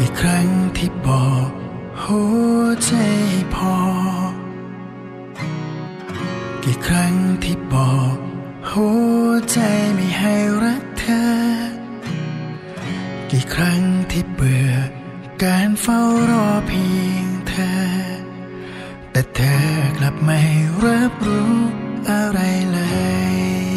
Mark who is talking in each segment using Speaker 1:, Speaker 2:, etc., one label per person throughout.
Speaker 1: กี่ครั้งที่บอกหัวใจพอกี่ครั้งที่บอกหัวใจไม่ให้รักเธอกี่ครั้งที่เบื่อการเฝ้ารอเพียงเธอแต่เธอกลับไม่รับรู้อะไรเลย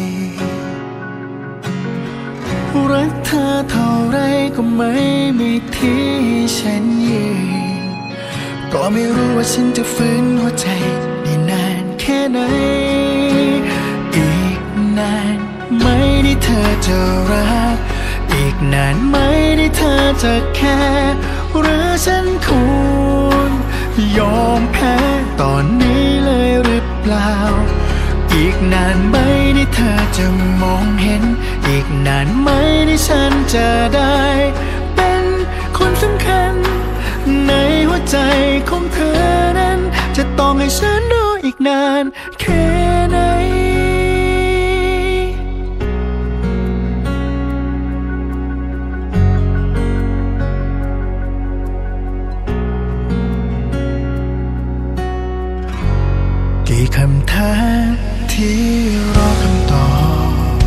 Speaker 1: รักเธอเท่าไรก็ไม่มีที่ฉันยืนก็ไม่รู้ว่าฉันจะฝืนหัวใจได้นานแค่ไหนอีกนานไหมที่เธอจะรักอีกนานไหมที่เธอจะแค่หรือฉันควรยอมแพ้ตอนนี้เลยหรือเปล่าอีกนานไหมที่เธอจะมองเห็นอีกนานไหมที่ฉันจะได้เป็นคนสำคัญในหัวใจของเธอนั้นจะต้องให้ฉันรออีกนานแค่ไหนกี่คำถามที่รอคำตอบ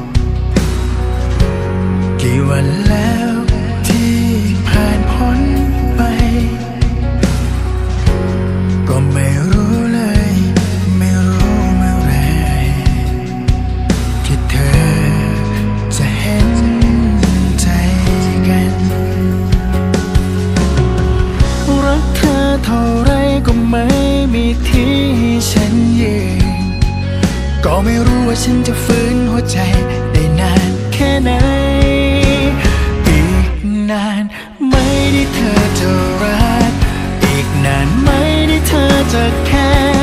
Speaker 1: กี่วันแล้วที่ผ่านพ้นไปก็ไม่รู้เลยไม่รู้เมื่อไรที่เธอจะเห็นใจกันรักเธอเท่าไรก็ไม่มีที่ฉันยืนก็ไม่รู้ว่าฉันจะฝืนหัวใจได้นานแค่ไหนอีกนานไหมที่เธอจะรักอีกนานไหมที่เธอจะแค่